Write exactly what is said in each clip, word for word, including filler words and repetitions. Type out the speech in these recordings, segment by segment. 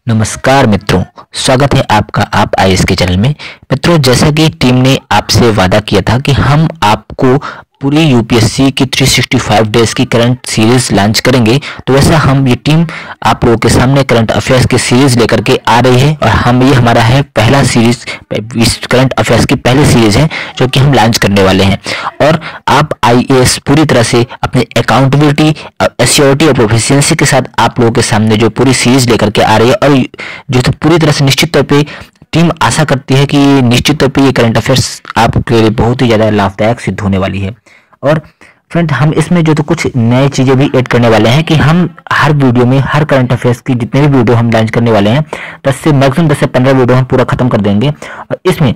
नमस्कार मित्रों, स्वागत है आपका आप आई ए एस के चैनल में। मित्रों, जैसा कि टीम ने आपसे वादा किया था कि हम आपको पूरी यू पी एस सी की तीन सौ पैंसठ डेज की करंट सीरीज लॉन्च करेंगे, तो वैसा हम ये टीम आप लोगों के सामने करंट अफेयर्स की सीरीज लेकर के आ रही है। और हम ये हमारा है पहला सीरीज, इस करंट अफेयर्स की पहली सीरीज है जो कि हम लॉन्च करने वाले हैं। और आप आई ए एस पूरी तरह से अपनी अकाउंटेबिलिटी, एश्योरिटी और प्रोफिशिएंसी के साथ आप लोगों के सामने जो पूरी सीरीज लेकर के आ रही है, और जो तो पूरी तरह से निश्चित तौर पे टीम आशा करती है कि निश्चित तौर पे ये करंट अफेयर्स आपके लिए बहुत ही ज़्यादा लाभदायक सिद्ध होने वाली है। और फ्रेंड, हम इसमें जो तो कुछ नए चीज़ें भी ऐड करने वाले हैं कि हम हर वीडियो में हर करंट अफेयर्स की जितने भी वीडियो हम लॉन्च करने वाले हैं, दस से मैक्सिमम दस से पंद्रह वीडियो हम पूरा खत्म कर देंगे। और इसमें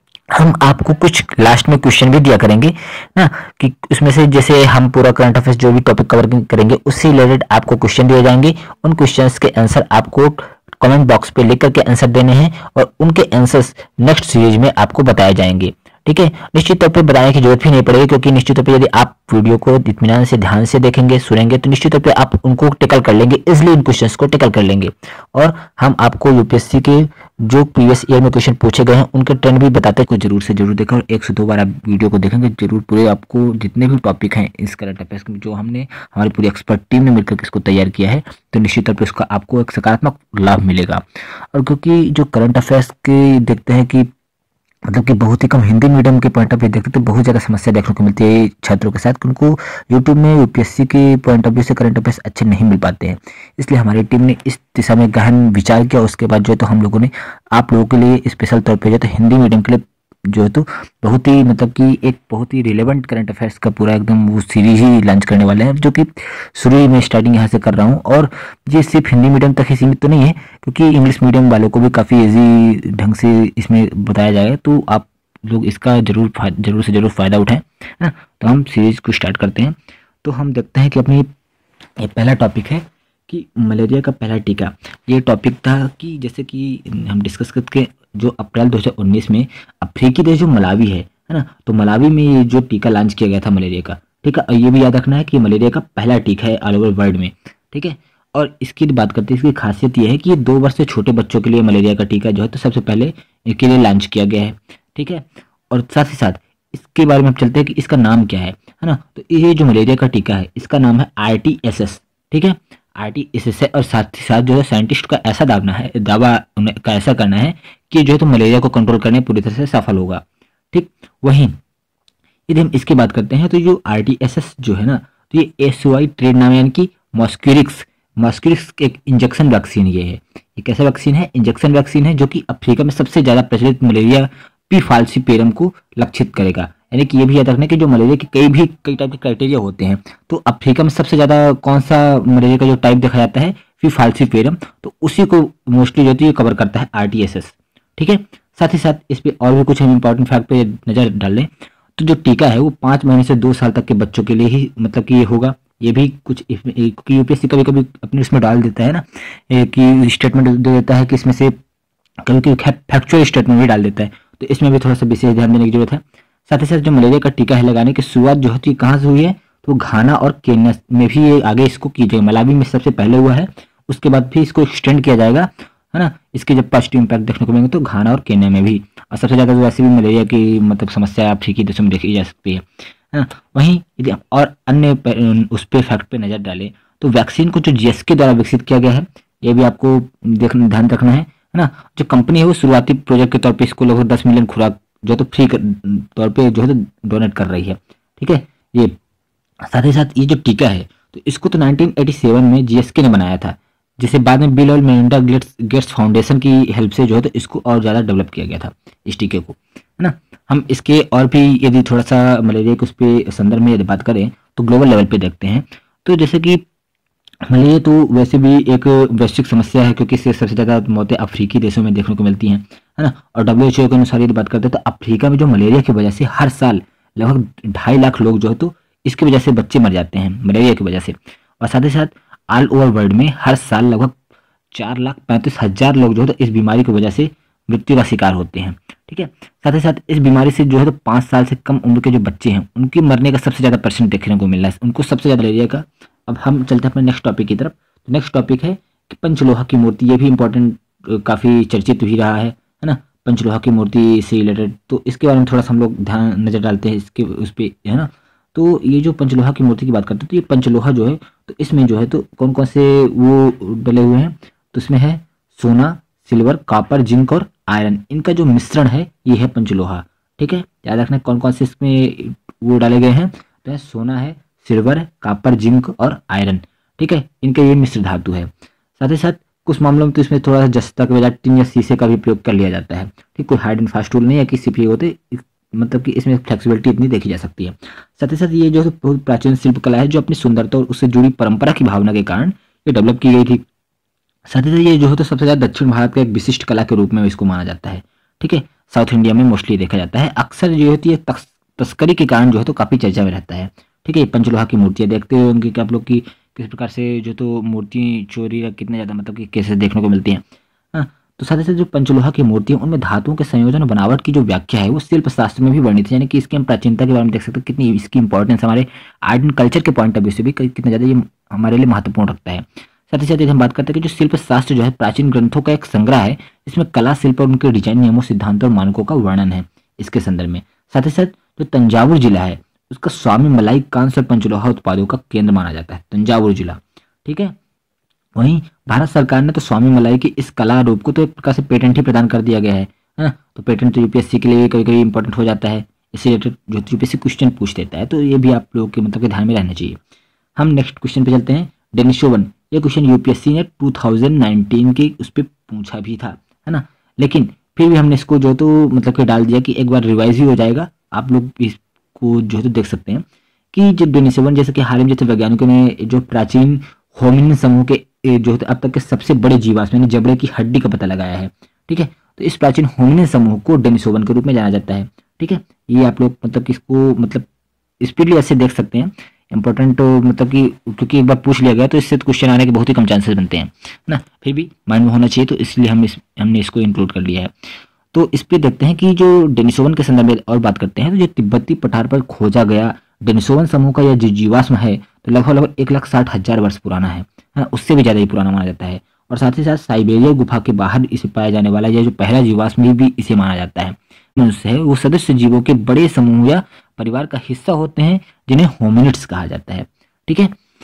हम आपको कुछ लास्ट में क्वेश्चन भी दिया करेंगे ना, कि उसमें से जैसे हम पूरा करंट अफेयर्स जो भी टॉपिक कवर करेंगे उससे रिलेटेड आपको क्वेश्चन दिए जाएंगे। उन क्वेश्चंस के आंसर आपको कमेंट बॉक्स पे लिख करके आंसर देने हैं और उनके आंसर्स नेक्स्ट सीरीज में आपको बताए जाएंगे। ठीक है, निश्चित तौर पे बताने की जरूरत भी नहीं पड़ेगी, क्योंकि निश्चित तौर पे यदि आप वीडियो को इत्मीनान से ध्यान से देखेंगे, सुनेंगे, तो निश्चित तौर पे आप उनको टेकल कर लेंगे, इजिली इन क्वेश्चंस को टेकल कर लेंगे। और हम आपको यू पी एस सी के जो प्रीवियस ईयर में क्वेश्चन पूछे गए हैं उनके ट्रेंड भी बताते हैं, को जरूर से जरूर देखें। और एक से दो बार आप वीडियो को देखेंगे जरूर, पूरे आपको जितने भी टॉपिक हैं इस करंट अफेयर्स के जो हमने हमारी पूरी एक्सपर्ट टीम ने मिलकर इसको तैयार किया है, तो निश्चित तौर पर उसका आपको एक सकारात्मक लाभ मिलेगा। और क्योंकि जो करंट अफेयर्स के देखते हैं कि मतलब कि बहुत ही कम हिंदी मीडियम के पॉइंट ऑफ व्यू देखते तो बहुत ज़्यादा समस्या देखने को मिलती है छात्रों के साथ, कि उनको यूट्यूब में यू पी एस सी के पॉइंट ऑफ व्यू से करंट अफेयर्स अच्छे नहीं मिल पाते हैं। इसलिए हमारी टीम ने इस दिशा में गहन विचार किया। उसके बाद जो है तो हम लोगों ने आप लोगों के लिए स्पेशल तौर पे जो तो हिंदी मीडियम के लिए जो है तो बहुत ही मतलब कि एक बहुत ही रिलेवेंट करंट अफेयर्स का पूरा एकदम वो सीरीज ही लॉन्च करने वाले हैं, जो कि शुरू ही में स्टार्टिंग यहाँ से कर रहा हूँ। और ये सिर्फ हिंदी मीडियम तक ही सीमित तो नहीं है, क्योंकि इंग्लिश मीडियम वालों को भी काफ़ी ईजी ढंग से इसमें बताया जाएगा, तो आप लोग इसका जरूर जरूर से जरूर फ़ायदा उठाएं, है ना। तो हम सीरीज को स्टार्ट करते हैं। तो हम देखते हैं कि अपनी ये पहला टॉपिक है कि मलेरिया का पहला टीका। ये टॉपिक था कि जैसे कि हम डिस्कस करके जो अप्रैल दो हज़ार उन्नीस में अफ्रीकी देश जो मलावी है है ना, तो मलावी में ये जो टीका लॉन्च किया गया था मलेरिया का, ठीक है। और ये भी याद रखना है कि मलेरिया का पहला टीका है ऑल ओवर वर्ल्ड में, ठीक है। और इसकी बात करते हैं, इसकी खासियत ये है कि ये दो वर्ष से छोटे बच्चों के लिए मलेरिया का टीका जो है तो सबसे पहले इसके लिए लॉन्च किया गया है, ठीक है। और साथ ही साथ इसके बारे में हम चलते हैं कि इसका नाम क्या है है ना। तो ये जो मलेरिया का टीका है इसका नाम है आर टी एस एस, ठीक है, आर टी एस एस है। और साथ ही साथ जो है साइंटिस्ट का ऐसा दावा है दावा का ऐसा करना है कि जो है तो मलेरिया को कंट्रोल करने पूरी तरह से सफल होगा, ठीक। वहीं यदि हम इसकी बात करते हैं तो जो आर टी एस एस जो है ना, तो ये एस वाई ट्रेड नाम है, यानी कि मॉस्क्यूरिक्स मॉस्क्यूरिक्स एक इंजेक्शन वैक्सीन ये है। ये कैसा वैक्सीन है? इंजेक्शन वैक्सीन है, जो कि अफ्रीका में सबसे ज़्यादा प्रचलित मलेरिया पी फाल्सीपेरम को लक्षित करेगा। यानी कि ये भी याद रखना है कि जो मलेरिया के कई भी कई टाइप के क्राइटेरिया होते हैं, तो अफ्रीका में सबसे ज़्यादा कौन सा मलेरिया का जो टाइप देखा जाता है पी फाल्सीपेरम, तो उसी को मोस्टली जो है कवर करता है आर टी एस एस, ठीक है। साथ ही साथ इस पर और भी कुछ हम इंपॉर्टेंट फैक्ट पे नज़र डाल लें तो जो टीका है वो पाँच महीने से दो साल तक के बच्चों के लिए ही मतलब कि ये होगा। ये भी कुछ क्योंकि यू पी एस सी कभी कभी अपने इसमें डाल देता है ना, कि स्टेटमेंट दे देता है कि इसमें से कभी कभी फैक्चुअल स्टेटमेंट भी डाल देता है, तो इसमें भी थोड़ा सा विशेष ध्यान देने की जरूरत है। साथ ही साथ जो मलेरिया का टीका है लगाने की शुरुआत जो होती है कहाँ से हुई है, तो घाना और केन्या में भी ये आगे इसको की जाएगी। मलावी में सबसे पहले हुआ है, उसके बाद भी इसको एक्सटेंड किया जाएगा, है ना। इसके जब पॉजिटिव इम्पैक्ट देखने को मिलेंगे तो घाना और केन्या में भी। और सबसे ज़्यादा तो वैसे भी मलेरिया की मतलब समस्या अफ्रीकी देशों में देखी जा सकती है, है ना। वहीं यदि और अन्य उस पर फैक्ट पे नज़र डालें तो वैक्सीन को जो जी एस के द्वारा विकसित किया गया है, ये भी आपको देखना ध्यान रखना है, है ना। जो कंपनी है वो शुरुआती प्रोजेक्ट के तौर पे इसको लगभग दस मिलियन खुराक जो तो फ्री तौर पे जो है तो डोनेट कर रही है, ठीक है। ये साथ ही साथ ये जो टीका है तो इसको तो नाइनटीन एटी सेवन में जी एस के ने बनाया था, जिसे बाद में बिल और मेलिंडा गेट्स गेट्स फाउंडेशन की हेल्प से जो है तो इसको और ज़्यादा डेवलप किया गया था इस टीके को, है ना। हम इसके और भी यदि थोड़ा सा मलेरिया के उस पर संदर्भ में यदि बात करें तो ग्लोबल लेवल पे देखते हैं, तो जैसे कि मलेरिया तो वैसे भी एक वैश्विक समस्या है, क्योंकि इससे सबसे ज़्यादा मौतें अफ्रीकी देशों में देखने को मिलती हैं, है ना। और डब्ल्यू एच ओ के अनुसार यदि बात करते हैं तो अफ्रीका में जो मलेरिया की वजह से हर साल लगभग ढाई लाख लोग जो है तो इसकी वजह से बच्चे मर जाते हैं मलेरिया की वजह से। और साथ ही साथ ऑल ओवर वर्ल्ड में हर साल लगभग चार लाख पैंतीस हज़ार लोग जो है तो इस बीमारी की वजह से मृत्यु का शिकार होते हैं, ठीक है। साथ ही साथ इस बीमारी से जो है तो पाँच साल से कम उम्र के जो बच्चे हैं उनकी मरने का सबसे ज़्यादा परसेंट देखने को मिल रहा है, उनको सबसे ज़्यादा मलेरिया का। अब हम चलते हैं अपने नेक्स्ट टॉपिक की तरफ। नेक्स्ट टॉपिक है कि पंचलोहा की मूर्ति, ये भी इंपॉर्टेंट, काफ़ी चर्चित भी रहा है है ना, पंचलोहा की मूर्ति से रिलेटेड। तो इसके बारे में थोड़ा सा हम लोग ध्यान नज़र डालते हैं इसके उस पर, है ना। तो ये जो पंचलोहा की मूर्ति की बात करते हैं, तो ये पंचलोहा जो है तो इसमें जो है तो कौन कौन से वो डले हुए हैं, तो इसमें है सोना, सिल्वर, कॉपर, जिंक और आयरन, इनका जो मिश्रण है ये है पंचलोहा। ठीक है, याद रखना कौन कौन से इसमें वो डाले गए हैं, तो है सोना है, सिल्वर है, कॉपर, जिंक और आयरन। ठीक है, इनके ये मिश्र धातु है। साथ ही साथ कुछ मामलों में तो इसमें थोड़ा सा जस्ता के बजाय टिन या शीशे का भी प्रयोग कर लिया जाता है। ठीक, कोई हार्ड एंड फास्ट टूल नहीं है कि सीपी होते, मतलब कि इसमें फ्लेक्सिबिलिटी इतनी देखी जा सकती है। साथ ही साथ ये जो बहुत प्राचीन शिल्पकला है जो अपनी सुंदरता और उससे जुड़ी परंपरा की भावना के कारण ये डेवलप की गई थी। साथ ही साथ ये जो है तो सबसे ज़्यादा दक्षिण भारत का एक विशिष्ट कला के रूप में इसको माना जाता है। ठीक है, साउथ इंडिया में मोस्टली देखा जाता है। अक्सर जो होती है तस, तस्करी के कारण जो है तो काफ़ी चर्चा में रहता है। ठीक है, पंचलोहा की मूर्तियाँ देखते हुए उनकी कि आप लोग की किस प्रकार से जो तो मूर्ति चोरी या कितने ज़्यादा मतलब कि केसेस देखने को मिलती हैं। हाँ, तो साथ ही साथ जो पंचलोहा की मूर्तियाँ उनमें धातुओं के संयोजन और बनावट की जो व्याख्या है वो शिल्प शास्त्र में भी वर्णित है, यानी कि इसकी हम प्राचीनता के बारे में देख सकते हैं कितनी इसकी इंपॉर्टेंस हमारे आर्ट एंड कल्चर के पॉइंट ऑफ व्यू से भी कितना ज़्यादा ये हमारे लिए महत्वपूर्ण रखता है। साथ ही साथ हम बात करते हैं कि जो शिल्प शास्त्र जो है प्राचीन ग्रंथों का एक संग्रह है, इसमें कला, शिल्प और उनके डिजाइन नियमों, सिद्धांतों और मानकों का वर्णन है इसके संदर्भ में। साथ ही साथ जो तंजावुर जिला है उसका स्वामी मलाई कांस्य और पंचलोहा उत्पादों का केंद्र माना जाता है, तंजावुर जिला। ठीक है, वहीं भारत सरकार ने तो स्वामी मलाई की इस कला रूप को तो एक प्रकार से पेटेंट ही प्रदान कर दिया गया है है ना। तो पेटेंट तो यूपीएससी के लिए कभी कभी इंपॉर्टेंट हो जाता है, इससे रिलेटेड जो यूपीएससी क्वेश्चन पूछ देता है, तो ये भी आप लोगों के मतलब के ध्यान में रहना चाहिए। हम नेक्स्ट क्वेश्चन पे चलते हैं। डेनिसोवन, ये क्वेश्चन यूपीएससी ने टू थाउजेंड नाइनटीन के उस पर पूछा भी था, है ना, लेकिन फिर भी हमने इसको जो तो मतलब कि डाल दिया कि एक बार रिवाइज ही हो जाएगा। आप लोग इसको जो तो देख सकते हैं कि जो डेनिसोवन जैसे कि हाल ही में जैसे वैज्ञानिकों ने जो प्राचीन होमिनिन समूह के जो अब तक के सबसे बड़े जीवाश्म यानी जबड़े की हड्डी का पता लगाया है। ठीक है, तो इस प्राचीन होमिनिन समूह को डेनिसोवन के रूप में जाना जाता है। ठीक है, ये आप लोग मतलब कि इसको मतलब स्पीडली ऐसे देख सकते हैं। इंपॉर्टेंट तो मतलब कि क्योंकि एक बार पूछ लिया गया तो इससे तो क्वेश्चन आने के बहुत ही कम चांसेस बनते हैं ना, फिर भी माइंड में होना चाहिए, तो इसलिए हम इस हमने इसको इंक्लूड कर लिया है। तो इस पर देखते हैं कि जो डेनिसोवन के संदर्भ में और बात करते हैं, तो जो तिब्बती पठार पर खोजा गया डेनिसोवन समूह का यह जो जीवाश्म है तो लगभग लगभग एक लाख साठ हजार वर्ष पुराना है, है उससे भी ज़्यादा ही पुराना माना जाता है। और साथ ही साथ साइबेरिया गुफा के बाहर इसे पाया जाने वाला यह जो पहला जीवाश्म भी इसे माना जाता है। मनुष्य है वो सदस्य जीवों के बड़े समूह या परिवार का हिस्सा होते हैं जिन्हें होमिनिड्स कहा जाता है। ठीक है,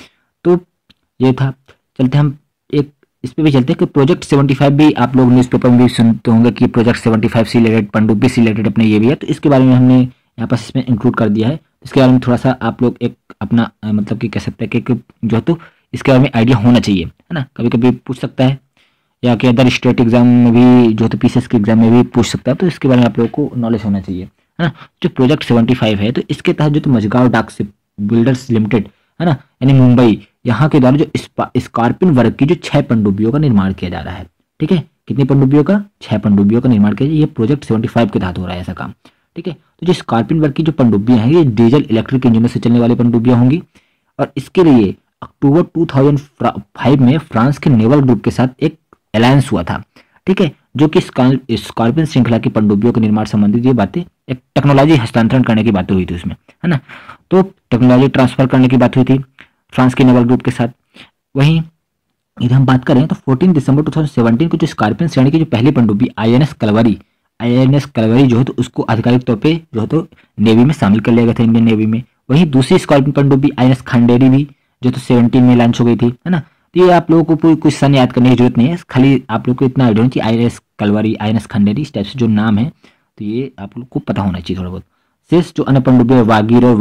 तो ये था। चलते हम एक इस पे भी चलते हैं कि प्रोजेक्ट सेवेंटी फाइव भी आप लोग न्यूज़पेपर में भी सुनते होंगे कि प्रोजेक्ट सेवेंटी फाइव से रिलेटेड, पनडुब्बी से रिलेटेड अपने ये भी है, तो इसके बारे में हमने यहाँ पर इसमें इंक्लूड कर दिया है। इसके बारे में थोड़ा सा आप लोग एक अपना मतलब कि कह सकते हैं कि जो है तो इसके बारे में आइडिया होना चाहिए, है ना, कभी कभी पूछ सकता है या कि अदर स्टेट एग्जाम में भी जो तो पीसीएस के एग्जाम में भी पूछ सकता है, तो इसके बारे में आप लोगों को नॉलेज होना चाहिए, है ना। जो प्रोजेक्ट सेवेंटी फाइव है तो इसके तहत जो तो मझगांव डाक शिप बिल्डर्स लिमिटेड, है ना, यानी मुंबई, यहाँ के द्वारा जो स्कॉर्पियन वर्ग की जो छह पनडुब्बियों का निर्माण किया जा रहा है। ठीक है, कितनी पनडुब्बियों का? छह पनडुब्बियों का निर्माण किया, ये प्रोजेक्ट सेवेंटी फाइव के तहत हो रहा है ऐसा काम। ठीक है, तो जो स्कॉर्पियन वर्ग की जो पनडुब्बियां हैं ये डीजल इलेक्ट्रिक इंजनों से चलने वाली पनडुब्बियां होंगी, और इसके लिए अक्टूबर टू थाउजेंड फाइव में फ्रांस के नेवल ग्रुप के साथ एक अलायंस हुआ था। ठीक है, जो कि स्कॉर्पियन श्रृंखला की पनडुब्बियों के निर्माण संबंधित ये बातें, एक टेक्नोलॉजी हस्तांतरण करने की बातें हुई थी उसमें, है ना, तो टेक्नोलॉजी ट्रांसफर करने की बात हुई थी फ्रांस के नेवल ग्रुप के साथ। वहीं यदि हम बात करें तो चौदह दिसंबर दो हज़ार सत्रह को जो स्कॉर्पियन श्रेणी की जो पहली पनडुब्बी आईएनएस कलवरी आईएनएस कलवरी जो है तो उसको आधिकारिक तौर पे जो है तो नेवी में शामिल कर लिया गया था, इंडियन नेवी में। वहीं दूसरी स्कॉर्पियन पनडुब्बी आईएनएस खंडेरी भी जो तो सत्रह में लॉन्च हो गई थी, है ना। तो ये आप लोगों को कोई कुछ सन याद करने की जरूरत नहीं है, खाली आप लोग को इतना आइडिया कि आईएनएस कलवरी आईएनएस खंडेरी इस टाइप से जो नाम है तो ये आप लोग को पता होना चाहिए थोड़ा बहुत। शेष जो अन्य पनडुब्बी वागीर और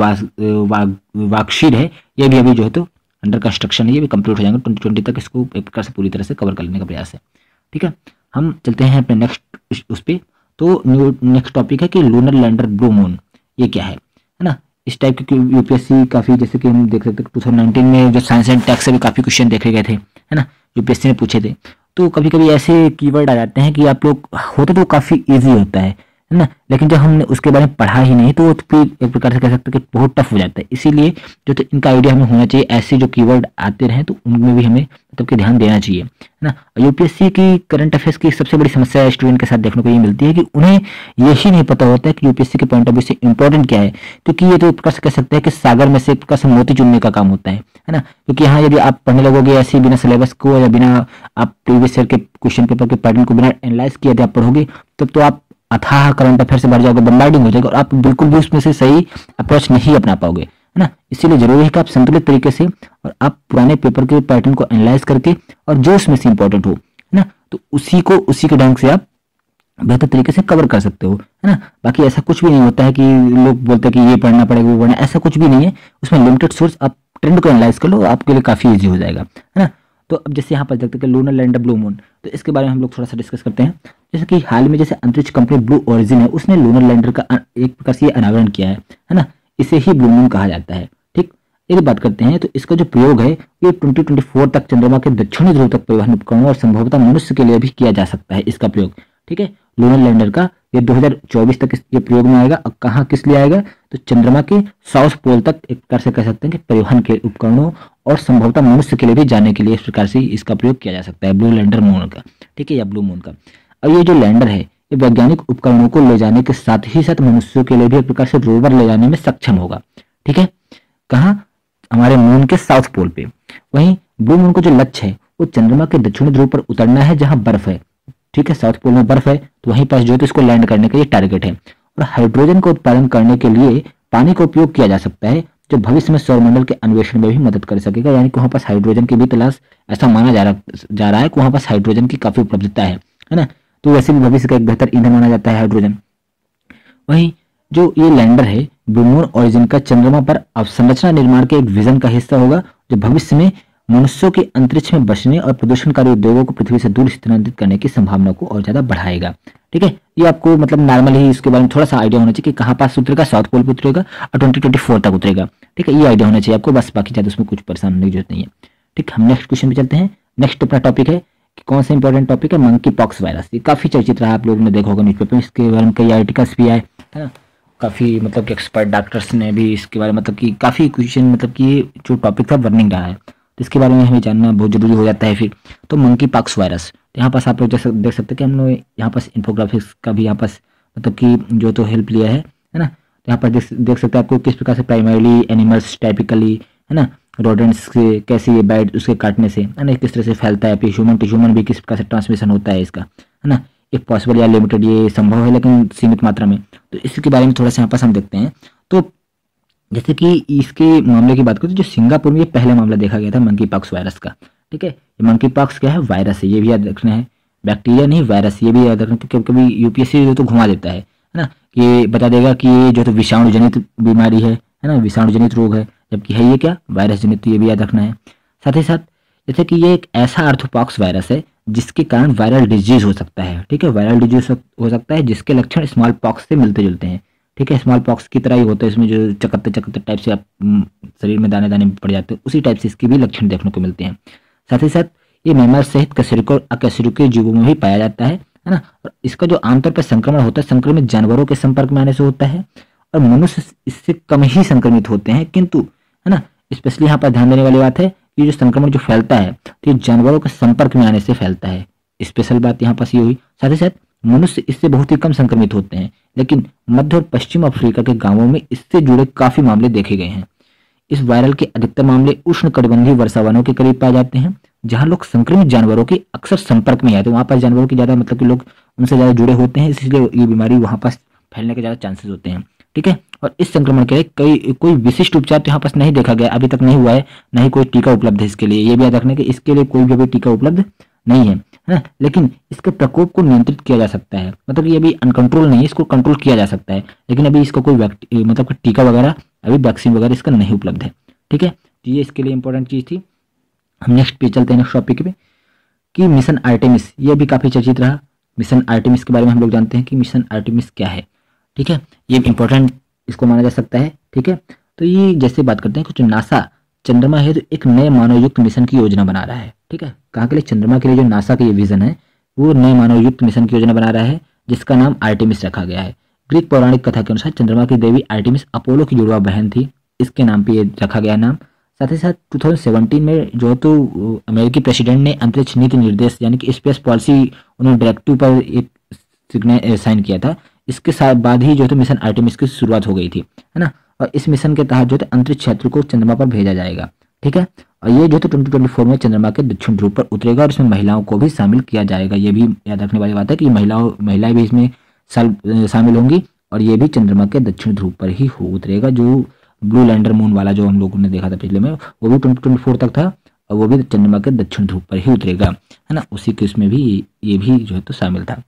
वागशीर है ये भी अभी जो है तो अंडर कंस्ट्रक्शन है, ये भी कंप्लीट हो जाएंगे ट्वेंटी ट्वेंटी तक, इसको एक प्रकार से पूरी तरह से कवर कर लेने का प्रयास है। ठीक है, हम चलते हैं अपने नेक्स्ट उस पर। तो नेक्स्ट टॉपिक है कि लूनर लैंडर ब्लू मून, ये क्या है, है ना। इस टाइप के यूपीएससी काफ़ी, जैसे कि हम देख सकते हैं टू थाउजेंड नाइनटीन में जो साइंस एंड टेक्स से भी काफ़ी क्वेश्चन देखे गए थे, है ना, यूपीएससी ने पूछे थे। तो कभी कभी ऐसे कीवर्ड आ जाते हैं कि आप लोग होते तो काफ़ी ईजी होता है, है ना। लेकिन जब हमने उसके बारे में पढ़ा ही नहीं तो वो तो फिर एक प्रकार से कह सकते हैं कि बहुत टफ हो जाता है। इसीलिए जो तो इनका आइडिया हमें होना चाहिए, ऐसे जो कीवर्ड आते रहे तो उनमें भी हमें मतलब कि ध्यान देना चाहिए, है ना। यूपीएससी की करंट अफेयर्स की सबसे बड़ी समस्या स्टूडेंट के साथ देखने को ये मिलती है कि उन्हें यही नहीं पता होता है कि यूपीएससी के पॉइंट ऑफ व्यू से इंपॉर्टेंट क्या है, क्योंकि ये तो एक प्रकार से कह सकते हैं कि सागर में से एक प्रकार से मोती चुनने का काम होता है, है ना। क्योंकि यहाँ यदि आप पढ़ने लगोगे ऐसे बिना सिलेबस को या बिना आप प्रीवियस ईयर के क्वेश्चन पेपर के पैटर्न को बिना एनालाइज किए आप पढ़ोगे तब तो आप अथाह करंट अफेयर से भर जाओगे, बम्बार्डिंग हो जाएगा और आप बिल्कुल भी उसमें से सही अप्रोच नहीं अपना पाओगे, है ना। इसीलिए जरूरी है कि आप संतुलित तरीके से और आप पुराने पेपर के पैटर्न को एनालाइज करके और जो उसमें से इंपॉर्टेंट हो, है ना, तो उसी को उसी के ढंग से आप बेहतर तरीके से कवर कर सकते हो, है ना। बाकी ऐसा कुछ भी नहीं होता है कि लोग बोलते हैं कि ये पढ़ना पड़ेगा वो पढ़ना, ऐसा कुछ भी नहीं है। उसमें लिमिटेड सोर्स, आप ट्रेंड को एनालाइज कर लो, आपके लिए काफी ईजी हो जाएगा, है ना। तो अब जैसे यहाँ पर देखते हैं कि लूनर लैंडर ब्लू मून, तो इसके बारे में हम लोग थोड़ा सा डिस्कस करते हैं। जैसे कि हाल में जैसे अंतरिक्ष कंपनी ब्लू ओरिजिन है, उसने लूनर लैंडर का एक प्रकार से अनावरण किया है, है ना। इसे ही ब्लू मून कहा जाता है। ठीक, एक बात करते हैं तो इसका जो प्रयोग है ये ट्वेंटी ट्वेंटी फोर तक चंद्रमा के दक्षिणी ध्रुव तक परिवहन उपकरणों और संभवतः मनुष्य के लिए भी किया जा सकता है इसका प्रयोग। ठीक है, लूनर लैंडर का ये दो हज़ार चौबीस तक ये प्रयोग में आएगा। अब कहाँ किस लिए आएगा, तो चंद्रमा के साउथ पोल तक एक प्रकार से कह सकते हैं कि परिवहन के उपकरणों और संभवतः मनुष्य के लिए भी जाने के लिए इस प्रकार से इसका प्रयोग किया जा सकता है ब्लू लैंडर मून का। ठीक है, या ब्लू मून का। अब ये जो लैंडर है ये वैज्ञानिक उपकरणों को ले जाने के साथ ही साथ मनुष्यों के लिए भी एक प्रकार से रोवर ले जाने में सक्षम होगा। ठीक है, कहाँ, हमारे मून के साउथ पोल पे। वहीं ब्लू मून का जो लक्ष्य है वो चंद्रमा के दक्षिणी ध्रुव पर उतरना है जहां बर्फ है। ठीक है, साउथ पोल में बर्फ है तो वहीं पास जो है तो इसको लैंड करने का ये टारगेट है। और हाइड्रोजन का उत्पादन करने के लिए पानी का उपयोग किया जा सकता है जो भविष्य में सौरमंडल के अन्वेषण में भी मदद कर सकेगा। यानी कि वहां पास हाइड्रोजन की भी तलाश, ऐसा माना जा रहा जा रहा है कि वहां पास हाइड्रोजन की काफी उपलब्धता है, है ना। तो वैसे भी भविष्य का एक बेहतर ईंधन माना जाता है हाइड्रोजन। वहीं जो ये लैंडर है ब्लू मून ओरिजिन का चंद्रमा पर अवसंरचना निर्माण के एक विजन का हिस्सा होगा जो भविष्य में मनुष्यों के अंतरिक्ष में बचने और प्रदूषणकारी उद्योगों को पृथ्वी से दूर स्थानांतरित करने की संभावना को और ज्यादा बढ़ाएगा। ठीक है, ये आपको मतलब नॉर्मली ही इसके बारे में थोड़ा सा आइडिया होना चाहिए कि कहाँ पास उतरेगा, साउथ पोल पे उतरेगा और ट्वेंटी ट्वेंटी फोर तक उतरेगा। ठीक है, ये आइडिया होना चाहिए आपको, बस बाकी ज्यादा उसमें कुछ परेशान होने की जरूरत नहीं है। ठीक, हम नेक्स्ट क्वेश्चन पे चलते हैं। नेक्स्ट अपना टॉपिक है कि कौन सा इंपॉर्टेंट टॉपिक है, मंकी पॉक्स वायरस। ये काफी चर्चित रहा, आप लोगों ने देखा होगा न्यूज़पेपर में, इसके बारे में कई आर्टिकल्स भी आए, है ना। काफी मतलब कि एक्सपर्ट डॉक्टर्स ने भी इसके बारे में मतलब कि काफी क्वेश्चन मतलब कि जो टॉपिक था वर्निंग रहा है, तो इसके बारे में हमें जानना बहुत जरूरी हो जाता है। फिर तो मंकी पॉक्स वायरस, तो यहाँ पास आप लोग जैसे देख सकते हैं कि हम लोग यहाँ पास इन्फोग्राफिक्स का भी यहाँ पास मतलब कि जो तो हेल्प लिया है, है ना। तो यहाँ पर देख, देख सकते हैं आपको किस प्रकार से प्राइमरीली एनिमल्स टाइपिकली, है ना, रोडेंट्स से कैसे ये बाइट उसके काटने से, है ना, किस तरह से फैलता है, फिर ह्यूमन टू ह्यूमन भी किस प्रकार से ट्रांसमिशन होता है इसका, है ना। इफ पॉसिबल या लिमिटेड ये संभव है लेकिन सीमित मात्रा में, तो इसके बारे में थोड़ा सा यहाँ पास हम देखते हैं। तो जैसे कि इसके मामले की बात करें तो जो सिंगापुर में ये पहला मामला देखा गया था मंकी पॉक्स वायरस का। ठीक है, ये मंकी पॉक्स क्या है, वायरस है, ये भी याद रखना है, बैक्टीरिया नहीं वायरस, ये भी याद रखना, क्योंकि कभी कभी यूपीएससी जो तो घुमा देता है, है ना, ये बता देगा कि ये जो तो विषाणु जनित बीमारी है, है ना, विषाणु जनित रोग है, जबकि है ये क्या, वायरस जनित, तो ये भी याद रखना है। साथ ही साथ जैसे कि ये एक ऐसा आर्थ्रोपॉक्स वायरस है जिसके कारण वायरल डिजीज हो सकता है। ठीक है, वायरल डिजीज हो सकता है जिसके लक्षण स्मॉल पॉक्स से मिलते जुलते हैं। ठीक है, स्मॉल पॉक्स की तरह ही होता है, इसमें जो चकत्ते चकत्ते टाइप से आप शरीर में दाने दाने पड़ जाते हैं, उसी टाइप से इसके भी लक्षण देखने को मिलते हैं। साथ ही साथ ये मैमल सहित कशेरुकी और अकशेरुकी जीवों में भी पाया जाता है, है ना। और इसका जो आमतौर पर संक्रमण होता है संक्रमित जानवरों के संपर्क में आने से होता है और मनुष्य इससे कम ही संक्रमित होते हैं, किंतु, है ना, स्पेशली यहाँ पर ध्यान देने वाली बात है कि जो संक्रमण जो फैलता है तो ये जानवरों के संपर्क में आने से फैलता है। स्पेशल बात यहाँ पास ये हुई। साथ ही साथ मनुष्य इससे बहुत ही कम संक्रमित होते हैं, लेकिन मध्य और पश्चिम अफ्रीका के गांवों में इससे जुड़े काफी मामले देखे गए हैं। इस वायरल के अधिकतर मामले उष्णकटिबंधीय वर्षावनों के करीब पाए जाते हैं जहां लोग संक्रमित जानवरों के अक्सर संपर्क में आते हैं, वहां पर जानवरों की ज्यादा मतलब कि लोग उनसे ज्यादा जुड़े होते हैं, इसलिए ये बीमारी वहां पास फैलने के ज्यादा चांसेस होते हैं। ठीक है, और इस संक्रमण के लिए कई कोई विशिष्ट उपचार तो यहाँ पास नहीं देखा गया, अभी तक नहीं हुआ है, न ही कोई टीका उपलब्ध है इसके लिए। ये भी याद रखने के इसके लिए कोई भी अभी टीका उपलब्ध नहीं है, है ना, लेकिन इसके प्रकोप को नियंत्रित किया जा सकता है। मतलब ये अभी अनकंट्रोल नहीं है, इसको कंट्रोल किया जा सकता है, लेकिन अभी इसका कोई मतलब टीका वगैरह अभी वैक्सीन वगैरह इसका नहीं उपलब्ध है। ठीक है, तो ये इसके लिए इंपॉर्टेंट चीज थी। हम नेक्स्ट पे चलते हैं, नेक्स्ट टॉपिक पे कि मिशन आर्टेमिस, ये भी काफी चर्चित रहा। मिशन आर्टेमिस के बारे में हम लोग जानते हैं कि मिशन आर्टेमिस क्या है। ठीक है, ये इंपॉर्टेंट इसको माना जा सकता है। ठीक है, तो ये जैसे बात करते हैं कुछ नासा चंद्रमा है तो एक नए मानवयुक्त मिशन की योजना बना रहा है। ठीक है, कहाँ के लिए, चंद्रमा के लिए जो नासा का ये विजन है वो नए मानवयुक्त मिशन की योजना बना रहा है जिसका नाम आर्टेमिस रखा गया है। ग्रीक पौराणिक कथा के अनुसार चंद्रमा की देवी आर्टेमिस अपोलो की जुड़वा बहन थी, इसके नाम पे ये रखा गया नाम। साथ ही साथ दो हज़ार सत्रह में जो है तो अमेरिकी प्रेसिडेंट ने अंतरिक्ष नीति निर्देश यानी कि स्पेस पॉलिसी उन्होंने डायरेक्टिव पर एक साइन किया था। इसके साथ बाद ही जो है तो मिशन आर्टेमिस की शुरुआत हो गई थी, है ना। और इस मिशन के तहत जो है अंतरिक्ष क्षेत्र को चंद्रमा पर भेजा जाएगा, ठीक है। और ये जो है ट्वेंटी ट्वेंटी फोर में चंद्रमा के दक्षिण ध्रुव पर उतरेगा और इसमें महिलाओं को भी शामिल किया जाएगा। ये भी याद रखने वाली बात है कि महिलाओं महिलाएं भी इसमें शामिल होंगी और ये भी चंद्रमा के दक्षिण ध्रुव पर ही हो उतरेगा। जो ब्लू लैंडर मून वाला जो हम लोगों ने देखा था पिछले में, वो भी ट्वेंटी ट्वेंटी फोर तक था और वो भी चंद्रमा के दक्षिण ध्रुव पर ही उतरेगा, है ना। उसी के उसमें भी ये भी जो है तो शामिल था।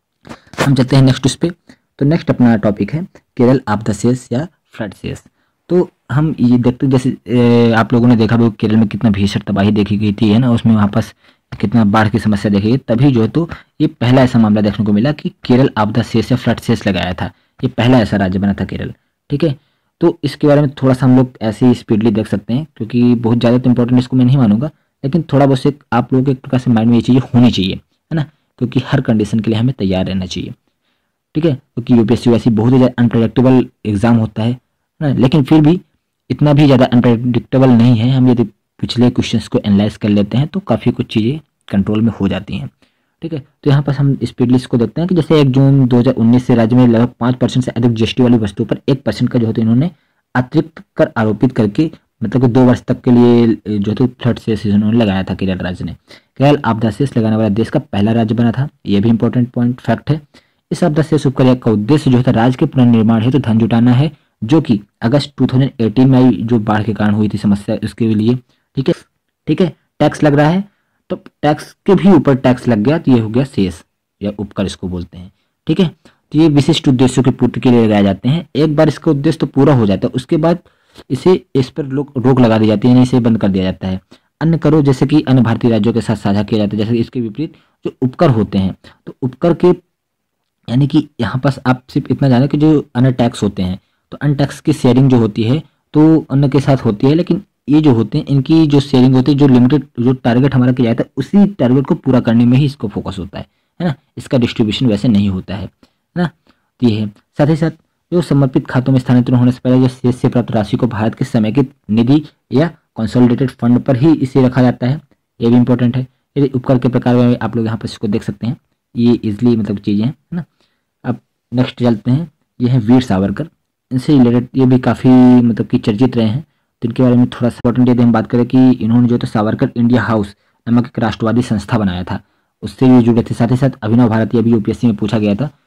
हम चलते हैं नेक्स्ट उस पे। तो नेक्स्ट अपना टॉपिक है केरल आपदा शेष या फ्लड शेष। तो हम ये देखते जैसे ए, आप लोगों ने देखा भी केरल में कितना भीषण तबाही देखी गई थी, है ना। उसमें वहाँ पास कितना बाढ़ की समस्या देखी गई, तभी जो है तो ये पहला ऐसा मामला देखने को मिला कि केरल आपदा शेष या फ्लड शेष लगाया था। ये पहला ऐसा राज्य बना था केरल, ठीक है। तो इसके बारे में थोड़ा सा हम लोग ऐसे ही स्पीडली देख सकते हैं, क्योंकि बहुत ज़्यादा तो इंपॉर्टेंट इसको मैं नहीं मानूंगा, लेकिन थोड़ा बहुत से आप लोगों के एक प्रकार से माइंड में ये चीज़ें होनी चाहिए, है ना, क्योंकि हर कंडीशन के लिए हमें तैयार रहना चाहिए, ठीक है। क्योंकि यूपीएससी वैसी बहुत ही ज़्यादा अनप्रेडिक्टेबल एग्जाम होता है ना, लेकिन फिर भी इतना भी ज़्यादा अनप्रेडिक्टेबल नहीं है। हम यदि पिछले क्वेश्चंस को एनालाइज कर लेते हैं तो काफ़ी कुछ चीज़ें कंट्रोल में हो जाती हैं, ठीक है। तो यहाँ पर हम स्पीड लिस्ट को देखते हैं कि जैसे एक जून दो हज़ार उन्नीस से राज्य में लगभग पाँच परसेंट से अधिक जीएसटी वाली वस्तुओं पर एक परसेंट का जो है तो इन्होंने अतिरिक्त कर आरोपित करके मतलब कि दो वर्ष तक के लिए जो तो थर्ड शेष इन्होंने लगाया था केरल राज्य ने। केरल आपदा शेष लगाने वाला देश का पहला राज्य बना था, यह भी इंपॉर्टेंट पॉइंट फैक्ट है। इस आपदा शेष उपकर का उद्देश्य जो है राज्य के पुनर्निर्माण हेतु धन जुटाना है, जो कि अगस्त दो हज़ार अठारह में आई जो बाढ़ के कारण हुई थी समस्या, उसके लिए, ठीक है, ठीक है। टैक्स लग रहा है तो टैक्स के भी ऊपर टैक्स लग गया तो ये हो गया शेष या उपकर इसको बोलते हैं, ठीक है। तो ये विशिष्ट उद्देश्यों की पूर्ति के लिए लगाए जाते हैं। एक बार इसका उद्देश्य तो पूरा हो जाता है, उसके बाद इसे इस पर रोक लगा दी जाती है, यानी इसे बंद कर दिया जाता है। अन्य करों जैसे कि अन्य भारतीय राज्यों के साथ साझा किया जाता है, जैसे इसके विपरीत जो उपकर होते हैं तो उपकर के यानी कि यहाँ पास आप सिर्फ इतना जाने कि जो अन्य टैक्स होते हैं तो अन्य टैक्स की शेयरिंग जो होती है तो अन्य के साथ होती है, लेकिन ये जो होते हैं इनकी जो शेयरिंग होती है, जो लिमिटेड जो टारगेट हमारा किया जाता है उसी टारगेट को पूरा करने में ही इसको फोकस होता है, है ना। इसका डिस्ट्रीब्यूशन वैसे नहीं होता है, है ना। ये है। साथ ही साथ जो समर्पित खातों में स्थानांतरण होने से पहले जो शेष से प्राप्त राशि को भारत के समेकित निधि या कंसोलिडेटेड फंड पर ही इसे रखा जाता है, ये भी इंपॉर्टेंट है। यदि उपकर के प्रकार में आप लोग यहाँ पर इसको देख सकते हैं, ये इजिली मतलब चीज़ें हैं, है ना। अब नेक्स्ट चलते हैं, ये है वीर सावरकर। इनसे रिलेटेड ये भी काफ़ी मतलब कि चर्चित रहे हैं, तो इनके बारे में थोड़ा सा इंपॉर्टेंट यदि हम बात करें कि इन्होंने जो तो सावरकर इंडिया हाउस नामक एक राष्ट्रवादी संस्था बनाया था, उससे भी जुड़े थे। साथ ही साथ अभिनव भारत, ये भी यूपीएससी में पूछा गया था,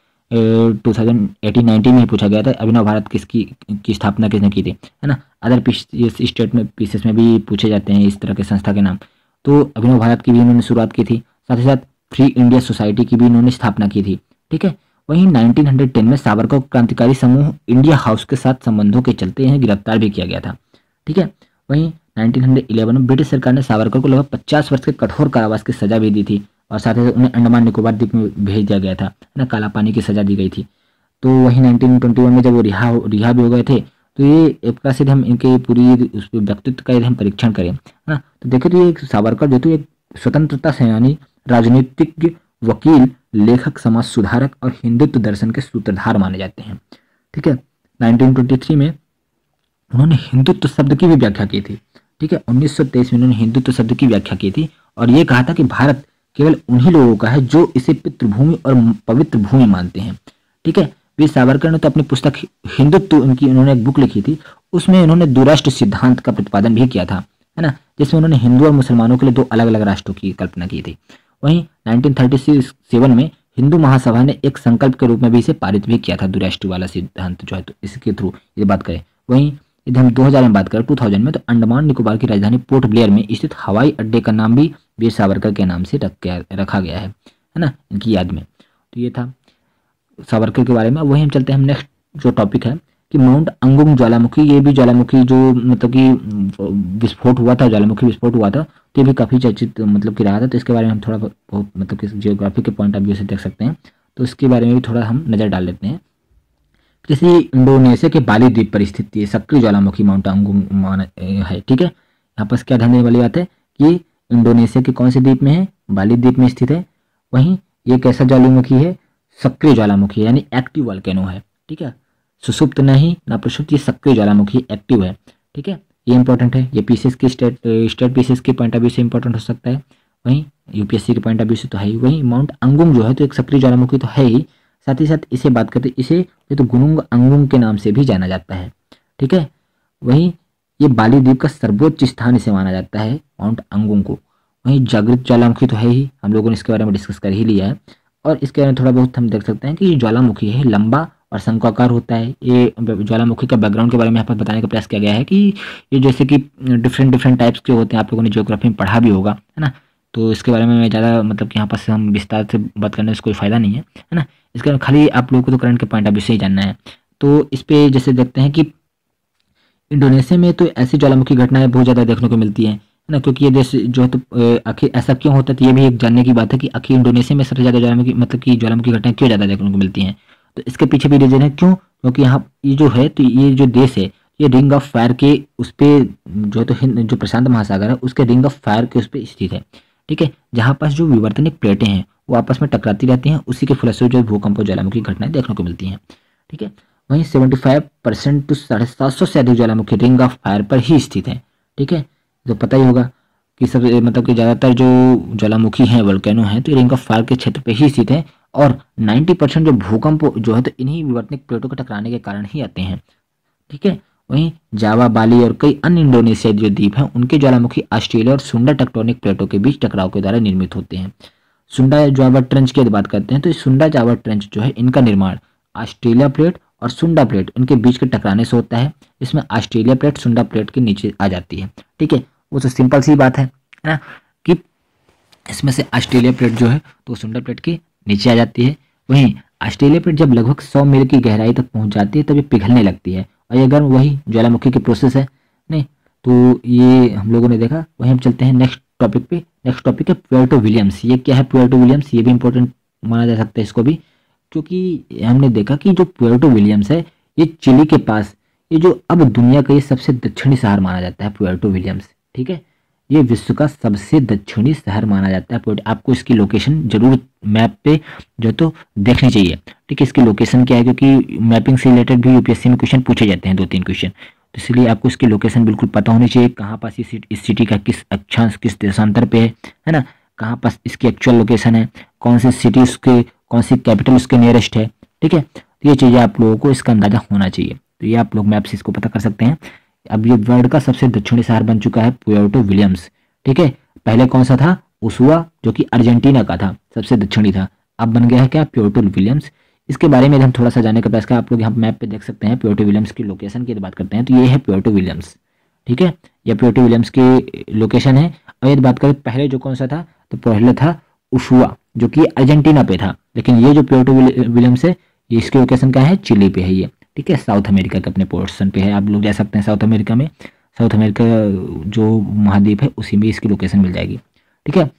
टू थाउजेंड एटीन नाइनटीन में पूछा गया था, अभिनव भारत किसकी की स्थापना किसने की थी, है ना। अदर स्टेट में पीसेस में भी पूछे जाते हैं इस तरह के संस्था के नाम, तो अभिनव भारत की भी इन्होंने शुरुआत की थी। साथ ही साथ फ्री इंडिया सोसाइटी की भी इन्होंने स्थापना की थी, ठीक है। वहीं नाइनटीन हंड्रेड टेन में सावरकर को क्रांतिकारी समूह इंडिया हाउस के साथ संबंधों के चलते इन्हें गिरफ्तार भी किया गया था, ठीक है। वहीं नाइनटीन इलेवन में ब्रिटिश सरकार ने सावरकर को लगभग पचास वर्ष के कठोर कारावास की सजा भी दी थी और साथ ही उन्हें अंडमान निकोबार द्वीप में भेज दिया गया था, है ना, काला पानी की सजा दी गई थी। तो वहीं नाइनटीन ट्वेंटी वन में जब वो रिहा रिहा भी हो गए थे, तो ये एक प्रकार से हम इनके पूरी उस व्यक्तित्व का यदि हम परीक्षण करें, है ना, तो देखें तो ये सावरकर जो तो एक स्वतंत्रता सेनानी, राजनीतिज्ञ, वकील, लेखक, समाज सुधारक और हिंदुत्व दर्शन के सूत्रधार माने जाते हैं, ठीक है। नाइनटीन ट्वेंटी थ्री में उन्होंने हिंदुत्व शब्द की भी व्याख्या की थी, ठीक है। उन्नीस सौ तेईस में उन्होंने हिंदुत्व शब्द की व्याख्या की थी और ये कहा था कि भारत केवल उन्हीं लोगों का है जो इसे पितृभूमि और पवित्र भूमि मानते हैं, ठीक है। वीर सावरकर ने तो अपनी पुस्तक हिंदुत्व, उनकी उन्होंने एक बुक लिखी थी, उसमें उन्होंने दुराष्ट्र सिद्धांत का प्रतिपादन भी किया था, है ना, जिसमें उन्होंने हिंदू और मुसलमानों के लिए दो अलग अलग राष्ट्रों की कल्पना की थी। वहीं नाइनटीन थर्टी सेवन में हिंदू महासभा ने एक संकल्प के रूप में भी इसे पारित भी किया था, दुराष्ट्र वाला सिद्धांत जो है, तो इसके थ्रू ये बात करें। वहीं यदि हम दो हज़ार में बात करें, टू थाउजेंड में, तो अंडमान निकोबार की राजधानी पोर्ट ब्लेयर में स्थित हवाई अड्डे का नाम भी वीर सावरकर के नाम से रख गया रखा गया है, है ना, इनकी याद में। तो ये था सावरकर के बारे में। वही हम चलते हैं, हम नेक्स्ट जो टॉपिक है कि माउंट अंगुम ज्वालामुखी, ये भी ज्वालामुखी जो मतलब कि विस्फोट हुआ था, ज्वालामुखी विस्फोट हुआ था, तो ये भी काफ़ी चर्चित मतलब कि रहा था। तो इसके बारे में हम थोड़ा बहुत मतलब कि जियोग्राफी के पॉइंट ऑफ व्यू से देख सकते हैं, तो इसके बारे में भी थोड़ा हम नज़र डाल लेते हैं। किसी इंडोनेशिया के बाली द्वीप पर स्थित ये सक्रिय ज्वालामुखी माउंट अंगुम है, ठीक है। यहाँ पर क्या ध्यान देने वाली बात है कि इंडोनेशिया के कौन से द्वीप में है, बाली द्वीप में स्थित है। वहीं ये कैसा ज्वालामुखी है, सक्रिय ज्वालामुखी यानी एक्टिव वोल्केनो है, ठीक है। सुषुप्त नहीं ना प्रसुप्त, ये सक्रिय ज्वालामुखी एक्टिव है, ठीक है। ये इंपॉर्टेंट है, ये पीसीएस की स्टेट स्टेट पीसीएस के पॉइंट ऑफ व्यू से इंपॉर्टेंट हो सकता है, वहीं यूपीएससी के पॉइंट ऑफ व्यू से तो है ही। वहीं माउंट अंगुंग जो है तो एक सक्रिय ज्वालामुखी तो है ही, साथ ही साथ इसे बात करते इसे ये तो गुनुंग अंगुंग के नाम से भी जाना जाता है, ठीक है। वहीं ये बाली द्वीप का सर्वोच्च स्थान इसे माना जाता है माउंट अंगुंग को। वहीं जागृत ज्वालामुखी तो है ही, हम लोगों ने इसके बारे में डिस्कस कर ही लिया है। और इसके बारे में थोड़ा बहुत हम देख सकते हैं कि ये ज्वालामुखी है लंबा और शंक्वाकार होता है। ये ज्वालामुखी का बैकग्राउंड के बारे में यहाँ पर बताने का प्रयास किया गया है कि ये जैसे कि डिफरेंट डिफरेंट टाइप्स के होते हैं, आप लोगों ने ज्योग्राफी में पढ़ा भी होगा, है ना। तो इसके बारे में मैं ज़्यादा मतलब कि यहाँ पर से हम विस्तार से बात करने से कोई फ़ायदा नहीं है, है ना। इसके बारे में खाली आप लोगों को तो करंट के पॉइंट ऑफ व्यू से ही जानना है। तो इस पर जैसे देखते हैं कि इंडोनेशिया में तो ऐसी ज्वालामुखी घटनाएं बहुत ज़्यादा देखने को मिलती हैं, है ना, क्योंकि ये देश जो है तो आखिर ऐसा क्यों होता है, तो ये भी एक जानने की बात है कि आखिर इंडोनेशिया में सबसे ज़्यादा ज्वालामुखी मतलब कि ज्वालामुखी घटनाएं क्यों ज़्यादा देखने को मिलती हैं। तो इसके पीछे भी रीजन है क्यों, क्योंकि यहाँ ये जो है तो ये जो देश है ये रिंग ऑफ फायर के उस पर जो है तो हिंद जो प्रशांत महासागर है उसके रिंग ऑफ फायर के उस पर स्थित है, ठीक है, जहाँ पास जो विवर्तनिक प्लेटें हैं वो आपस में टकराती रहती हैं, उसी के फलस्वरूप जो भूकंप और ज्वालामुखी घटनाएं देखने को मिलती हैं, ठीक है। वहीं पचहत्तर परसेंट टू साढ़े सात सौ से अधिक ज्वालामुखी रिंग ऑफ फायर पर ही स्थित है, ठीक है। तो पता ही होगा कि सब मतलब कि ज़्यादातर जो ज्वालामुखी हैं वोल्केनो हैं तो रिंग ऑफ फायर के क्षेत्र पे ही स्थित है, और नब्बे परसेंट जो भूकंप जो है तो इन्हीं विवर्तनिक प्लेटों के टकराने के कारण ही आते हैं, ठीक है। वहीं जावा, बाली और कई अन्य इंडोनेशियाई जो द्वीप हैं उनके ज्वालामुखी ऑस्ट्रेलिया और सुंडा टेक्टोनिक प्लेटों के बीच टकराव के द्वारा निर्मित होते हैं। सुंडा जावा ट्रेंच की बात करते हैं तो सुंडा जावा ट्रेंच जो है इनका निर्माण ऑस्ट्रेलिया प्लेट और सुंडा प्लेट उनके बीच के टकराने से होता है। इसमें ऑस्ट्रेलिया प्लेट सुंडा प्लेट के नीचे आ जाती है, ठीक है। वो तो सिंपल सी बात है ना कि इसमें से ऑस्ट्रेलिया प्लेट जो है तो सुंडा प्लेट के नीचे आ जाती है। वहीं ऑस्ट्रेलिया प्लेट जब लगभग सौ मील की गहराई तक पहुंच जाती है तब ये पिघलने लगती है, और ये अगर वही ज्वालामुखी की प्रोसेस है नहीं तो ये हम लोगों ने देखा। वहीं हम चलते हैं नेक्स्ट टॉपिक पे। नेक्स्ट टॉपिक है पुएर्टो विलियम्स। ये क्या है पुएर्टो विलियम्स, ये भी इंपॉर्टेंट माना जा सकता है इसको भी, क्योंकि हमने देखा कि जो पुएर्टो विलियम्स है ये चिली के पास, ये जो अब दुनिया का ये सबसे दक्षिणी शहर माना जाता है पुएर्टो विलियम्स, ठीक है। ये विश्व का सबसे दक्षिणी शहर माना जाता है। आपको इसकी लोकेशन जरूर मैप पे जो तो देखनी चाहिए, ठीक है। इसकी लोकेशन क्या है, क्योंकि मैपिंग से रिलेटेड भी यूपीएससी में क्वेश्चन पूछे जाते हैं, दो तीन क्वेश्चन, तो इसलिए आपको इसकी लोकेशन बिल्कुल पता होनी चाहिए। कहाँ पास इस सिटी का किस अक्षांश किस देशांतर पे है, है ना, कहाँ पास इसकी एक्चुअल लोकेशन है, कौन सी सिटी उसके कौन सी कैपिटल उसके नियरेस्ट है, ठीक है। तो ये चीज़ें आप लोगों को इसका अंदाजा होना चाहिए, तो ये आप लोग मैप से इसको पता कर सकते हैं। अब ये वर्ल्ड का सबसे दक्षिणी शहर बन चुका है पुएर्टो विलियम्स, ठीक है। पहले कौन सा था, उसुआ, जो कि अर्जेंटीना का था, सबसे दक्षिणी था। अब बन गया है क्या, पुएर्टो विलियम्स। इसके बारे में हम थोड़ा सा जानने का प्रयास करें। आप लोग यहाँ मैप पे देख सकते हैं पुएर्टो विलियम्स की लोकेशन की बात करते हैं तो ये है पुएर्टो विलियम्स, ठीक है। ये पुएर्टो विलियम्स की लोकेशन है। और यदि बात करें पहले जो कौन सा था, तो पहले था उसुआ जो कि अर्जेंटीना पे था, लेकिन ये जो पुएर्टो विलियम्स है ये इसकी लोकेशन क्या है, चिली पे है ये, ठीक है, साउथ अमेरिका के अपने पोर्शन पे है। आप लोग जा सकते हैं साउथ अमेरिका में, साउथ अमेरिका जो महाद्वीप है उसी में इसकी लोकेशन मिल जाएगी, ठीक है।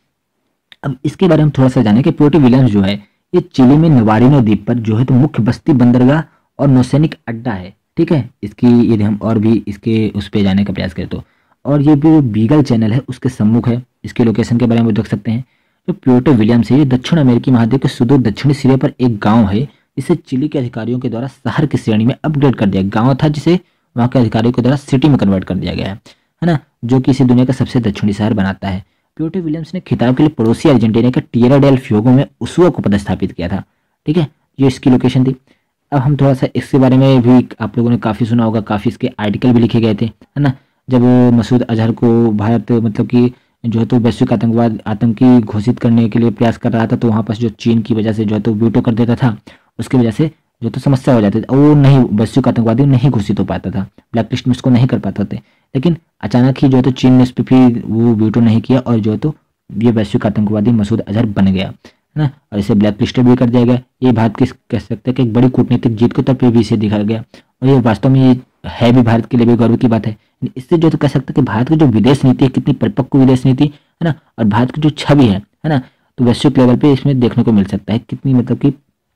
अब इसके बारे में थोड़ा सा जाने कि पुएर्टो विलियम्स जो है ये चिली में नवारिनो द्वीप पर जो है तो मुख्य बस्ती, बंदरगाह और नौसैनिक अड्डा है, ठीक है। इसकी यदि हम और भी इसके उस पर जाने का प्रयास करें तो, और ये भी बीगल चैनल है उसके सम्मुख है। इसके लोकेशन के बारे में देख सकते हैं। जो पुएर्टो विलियम्स है ये दक्षिण अमेरिकी महाद्वीप के सुदूर दक्षिणी सिरे पर एक गाँव है। इसे चिली के अधिकारियों के द्वारा शहर की श्रेणी में अपग्रेड कर दिया। गाँव था जिसे वहाँ के अधिकारियों के द्वारा सिटी में कन्वर्ट कर दिया गया है, है ना, जो कि इसे दुनिया का सबसे दक्षिणी शहर बनाता है। पुएर्टो विलियम्स ने खिताब के लिए पड़ोसी अर्जेंटीना के टिएरा डेल फ्यूगो में उसुआ को पदस्थापित किया था, ठीक है। ये इसकी लोकेशन थी। अब हम थोड़ा सा इसके बारे में भी आप लोगों ने काफ़ी सुना होगा, काफ़ी इसके आर्टिकल भी लिखे गए थे, है ना। जब मसूद अजहर को भारत मतलब कि जो है तो वैश्विक आतंकवाद आतंकी घोषित करने के लिए प्रयास कर रहा था, तो वहाँ पर जो चीन की वजह से जो है तो वीटो कर देता था, उसकी वजह से जो तो समस्या हो जाती थी, वो नहीं वैश्विक आतंकवादी नहीं घोषित हो पाता था, ब्लैक लिस्ट में उसको नहीं कर पाते थे। लेकिन अचानक ही जो है तो चीन ने इस पर फिर वो वीटो नहीं किया और जो है तो ये वैश्विक आतंकवादी मसूद अजहर बन गया, है ना, और इसे ब्लैक लिस्टेड भी कर दिया गया। ये भारत की कह सकते हैं कि एक बड़ी कूटनीतिक जीत के तौर पर भी इसे दिखाया गया, और ये वास्तव में ये है भी भारत के लिए भी गर्व की बात है। इससे जो तो कह सकते हैं कि भारत की जो विदेश नीति है कितनी परिपक्व विदेश नीति है ना, और भारत की जो छवि है है ना, तो वैश्विक लेवल पे इसमें देखने को मिल सकता है कितनी मतलब कि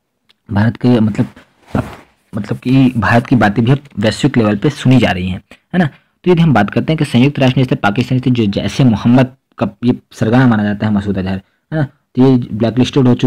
भारत के मतलब मतलब कि भारत की बातें भी अब वैश्विक लेवल पे सुनी जा रही हैं, है ना। तो यदि हम बात करते हैं कि संयुक्त राष्ट्र ने पाकिस्तान से जो जैसे मोहम्मद का ये सरगना माना जाता है मसूद अजहर, है ना, तो ये ब्लैक लिस्टेड हो चुका है,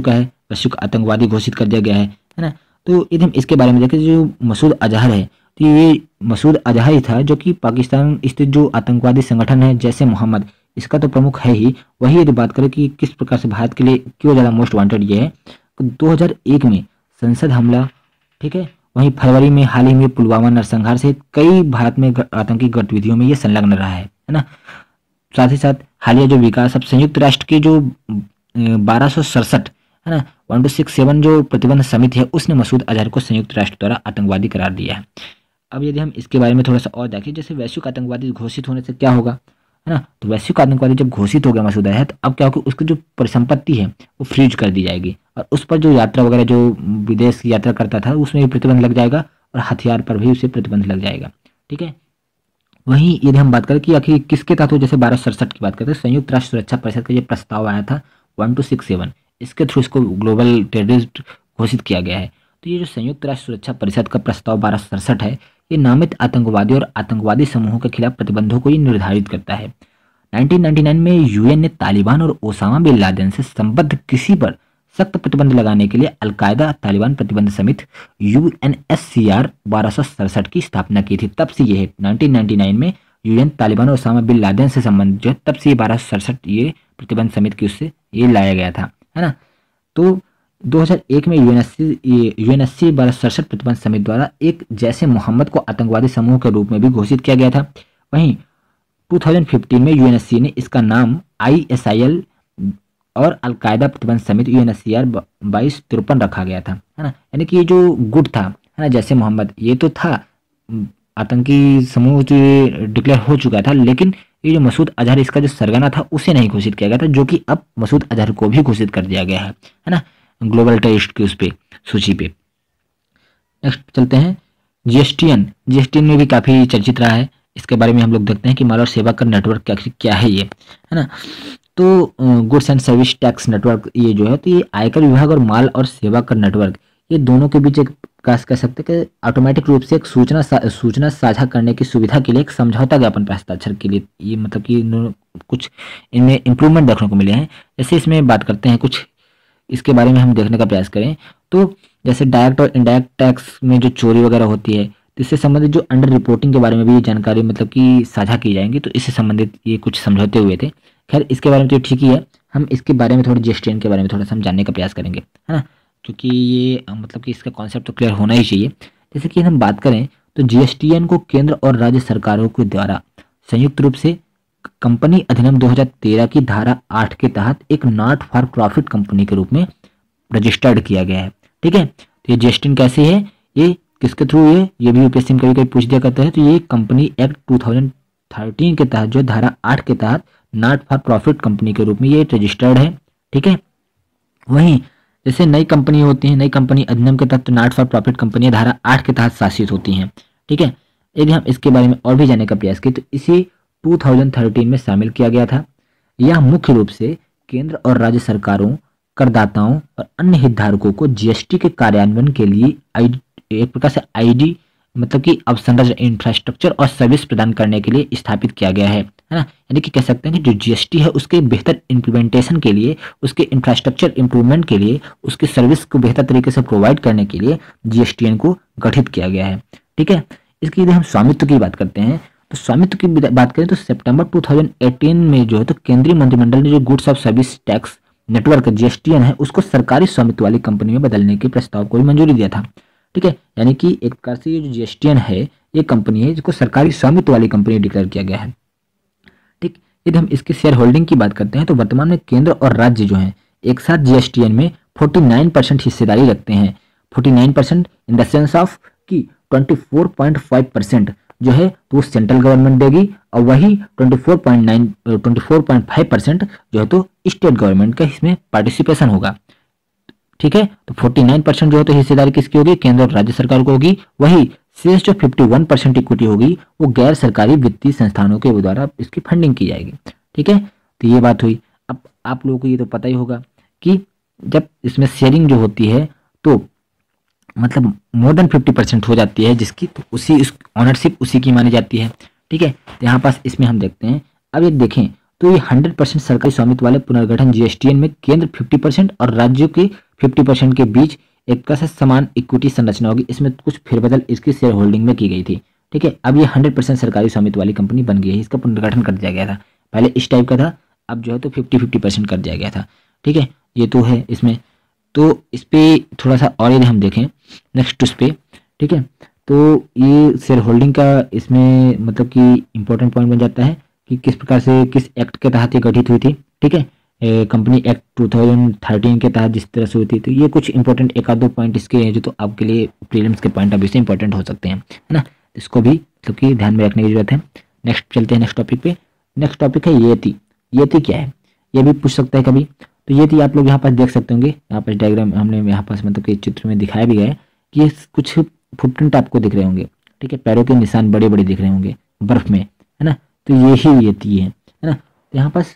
वैश्विक आतंकवादी घोषित कर दिया गया है, है ना। तो यदि हम इसके बारे में देखें, जो मसूद अजहर है, तो ये मसूद अजहर ही था जो कि पाकिस्तान स्थित जो आतंकवादी संगठन है जैसे मोहम्मद, इसका तो प्रमुख है ही। वही यदि बात करें कि किस प्रकार से भारत के लिए क्यों ज़्यादा मोस्ट वांटेड ये है, तो दो हज़ार एक में संसद हमला, ठीक है, वहीं फरवरी में हाल ही में पुलवामा नरसंहार से कई भारत में आतंकी गतिविधियों में ये संलग्न रहा है, है ना। साथ ही साथ हालिया जो विकास, अब संयुक्त राष्ट्र की जो बारह सौ सड़सठ है ना वन टू सिक्स सेवन जो प्रतिबंध समिति है, उसने मसूद अजहर को संयुक्त राष्ट्र द्वारा आतंकवादी करार दिया है। अब यदि हम इसके बारे में थोड़ा सा और देखें, जैसे वैश्विक आतंकवादी घोषित होने से क्या होगा, है ना। तो वैश्विक आतंकवादी जब घोषित हो गया मसूद अजहर, तो अब क्या होगा, उसकी जो परिसंपत्ति है वो फ्रीज कर दी जाएगी और उस पर जो यात्रा वगैरह जो विदेश की यात्रा करता था उसमें भी प्रतिबंध लग जाएगा और हथियार पर भी उसे प्रतिबंध लग जाएगा, ठीक है। वहीं यदि हम बात करें कि आखिर किसके तहत हो, जैसे बारह सौ सड़सठ की बात करते हैं, संयुक्त राष्ट्र सुरक्षा परिषद का ये प्रस्ताव आया था वन टू सिक्स सेवन, इसके थ्रू इसको ग्लोबल टेररिस्ट घोषित किया गया है। तो ये जो संयुक्त राष्ट्र सुरक्षा परिषद का प्रस्ताव बारह सौ सड़सठ है, ये नामित आतंकवादी और आतंकवादी समूहों के खिलाफ प्रतिबंधों को ये निर्धारित करता है। नाइनटीन नाइंटी नाइन में यूएन ने तालिबान और ओसामा बिन लादेन से संबद्ध किसी पर सख्त प्रतिबंध लगाने के लिए अलकायदा तालिबान प्रतिबंध समिति यूएनएससीआर बारह सौ सड़सठ की स्थापना की थी। तब से ये है नाइनटीन नाइंटी नाइन में यूएन तालिबान और ओसामा बिन लादेन से संबंधित जो है, तब से ये बारह सौ सड़सठ ये प्रतिबंध समिति की उससे ये लाया गया था, है ना। तो दो हज़ार एक में यूएनएससी यूएनएससी बारह सौ सड़सठ प्रतिबंध समिति द्वारा एक जैसे मोहम्मद को आतंकवादी समूह के रूप में भी घोषित किया गया था। वहीं दो हज़ार पंद्रह में यूएनएससी ने इसका नाम आईएसआईएल और अलकायदा प्रतिबंध समिति यूएनएससीआर बाईस तिरपन रखा गया था, है ना। यानी कि ये जो गुट था, है ना, जैसे मोहम्मद, ये तो था आतंकी समूह जो डिक्लेयर हो चुका था, लेकिन ये जो मसूद अजहर इसका जो सरगना था उसे नहीं घोषित किया गया था, जो कि अब मसूद अजहर को भी घोषित कर दिया गया है, है ना, ग्लोबल टेररिस्ट की उस पे सूची पे। नेक्स्ट चलते हैं जीएसटीएन। जीएसटीएन में भी काफी चर्चित रहा है, इसके बारे में हम लोग देखते हैं कि माल और सेवा कर नेटवर्क क्या क्या है ये, है ना। तो goods and service tax network ये जो है, तो ये आयकर विभाग और माल और सेवा कर नेटवर्क, ये दोनों के बीच एक कह सकते हैं कि ऑटोमेटिक रूप से एक सूचना सा, सूचना साझा करने की सुविधा के लिए एक समझौता ज्ञापन पर हस्ताक्षर के लिए ये मतलब कि कुछ इनमें इम्प्रूवमेंट देखने को मिले हैं। जैसे इसमें बात करते हैं कुछ, इसके बारे में हम देखने का प्रयास करें तो जैसे डायरेक्ट और इनडायरेक्ट टैक्स में जो चोरी वगैरह होती है, तो इससे संबंधित जो अंडर रिपोर्टिंग के बारे में भी जानकारी मतलब कि साझा की जाएंगी, तो इससे संबंधित ये कुछ समझौते हुए थे। खैर इसके बारे में तो ठीक ही है, हम इसके बारे में थोड़ा जीएसटीएन के बारे में थोड़ा सा हम जानने का प्रयास करेंगे, है ना, क्योंकि ये मतलब कि इसका कॉन्सेप्ट तो क्लियर होना ही चाहिए। जैसे कि हम बात करें तो जीएसटीएन को केंद्र और राज्य सरकारों के द्वारा संयुक्त रूप से कंपनी अधिनियम दो हज़ार तेरह की धारा आठ के तहत एक नॉट फॉर प्रॉफिट कंपनी के रूप में रजिस्टर्ड किया गया है, ठीक है। तो ये जीएसटीएन कैसी है, ये किसके थ्रू, ये ये भी यूपीएससी में कभी कभी पूछ दिया करता है। तो ये कंपनी एक्ट दो हज़ार तेरह के तहत जो धारा आठ के तहत नॉट फॉर प्रॉफिट कंपनी के रूप में ये रजिस्टर्ड है, ठीक है। वहीं जैसे नई कंपनी होती है, नई कंपनी अधिनियम के तहत नॉट फॉर प्रॉफिट कंपनी धारा आठ के तहत शासित होती हैं, ठीक है। यदि हम इसके बारे में और भी जानने का प्रयास करें तो इसे दो हज़ार तेरह में शामिल किया गया था। यह मुख्य रूप से केंद्र और राज्य सरकारों, करदाताओं और अन्य हितधारकों को जीएसटी के कार्यान्वयन के लिए एक प्रकार से आईडी मतलब कि अवसंरचना, इंफ्रास्ट्रक्चर और सर्विस प्रदान करने के लिए स्थापित किया गया है, है ना। यानी कि कह सकते हैं कि जो जीएसटी है उसके बेहतर इम्प्लीमेंटेशन के लिए, उसके इंफ्रास्ट्रक्चर इंप्रूवमेंट के लिए, उसके सर्विस को बेहतर तरीके से प्रोवाइड करने के लिए जीएसटीएन को गठित किया गया है, ठीक है। इसकी यदि हम स्वामित्व की बात करते हैं तो स्वामित्व की बात करें तो सितंबर दो हज़ार अठारह में जो है तो केंद्रीय मंत्रिमंडल ने जो goods of service tax network GSTN है उसको सरकारी स्वामित्व वाली कंपनी में बदलने के प्रस्ताव को भी मंजूरी दिया था, ठीक है। यानी कि एक प्रकार से ये जो जीएसटीएन है ये कंपनी है जिसको सरकारी स्वामित्व वाली कंपनी डिक्लेयर किया गया है, ठीक। यदि हम इसके शेयर होल्डिंग की बात करते हैं तो वर्तमान में केंद्र और राज्य जो है एक साथ जीएसटीएन में उनचास परसेंट हिस्सेदारी रखते हैं। उनचास percent in the sense of कि चौबीस पॉइंट पाँच परसेंट जो है तो वो सेंट्रल गवर्नमेंट देगी और वही चौबीस पॉइंट नौ चौबीस पॉइंट पाँच परसेंट जो है तो स्टेट गवर्नमेंट का इसमें पार्टिसिपेशन होगा, ठीक है। तो उनचास परसेंट जो है तो हिस्सेदारी किसकी होगी, केंद्र और राज्य सरकार को होगी। वही शेष जो इक्यावन परसेंट इक्विटी होगी वो गैर सरकारी वित्तीय संस्थानों के द्वारा इसकी फंडिंग की जाएगी, ठीक है। तो ये बात हुई। अब आप लोगों को ये तो पता ही होगा कि जब इसमें शेयरिंग जो होती है तो मतलब मोर देन फिफ्टी परसेंट हो जाती है जिसकी, तो उसी ऑनरशिप उसी की मानी जाती है, ठीक है। तो यहाँ पास इसमें हम देखते हैं, अब ये देखें तो ये हंड्रेड परसेंट सरकारी स्वामित्व वाले पुनर्गठन जीएसटीएन में केंद्र पचास परसेंट और राज्यों के फिफ्टी परसेंट के बीच एक का समान इक्विटी संरचना होगी। इसमें कुछ फेरबदल इसकी शेयर होल्डिंग में की गई थी। ठीक है, अब ये हंड्रेड परसेंट सरकारी स्वामित्व वाली कंपनी बन गई है। इसका पुनर्गठन कर दिया गया था, पहले इस टाइप का था, अब जो है तो फिफ्टी फिफ्टी परसेंट कर दिया गया था। ठीक है, ये तो है इसमें। तो इस पर थोड़ा सा और यदि हम देखें नेक्स्ट उस पर, ठीक है, तो ये शेयर होल्डिंग का इसमें मतलब कि इम्पोर्टेंट पॉइंट बन जाता है कि किस प्रकार से किस एक्ट के तहत ये गठित हुई थी। ठीक है, company act two thousand thirteen के तहत जिस तरह से हुई थी। तो ये कुछ इंपॉर्टेंट एक आध दो पॉइंट इसके हैं जो तो आपके लिए प्रीलिम्स के पॉइंट ऑफ व्यू से इंपॉर्टेंट हो सकते हैं, है ना। इसको भी मतलब कि ध्यान में रखने की जरूरत है। नेक्स्ट चलते हैं नेक्स्ट टॉपिक पे। नेक्स्ट टॉपिक है येती। येती क्या है, ये भी पूछ सकता है कभी। तो येती आप लोग यहाँ पर देख सकते होंगे, यहाँ पर डायग्राम हमने यहाँ पास मतलब कि चित्र में दिखाया भी गया है कि ये कुछ फुटप्रिंट आपको दिख रहे होंगे। ठीक है, पैरों के निशान बड़े बड़े दिख रहे होंगे बर्फ में, है ना। तो ये ही येती है, है ना। तो यहाँ पास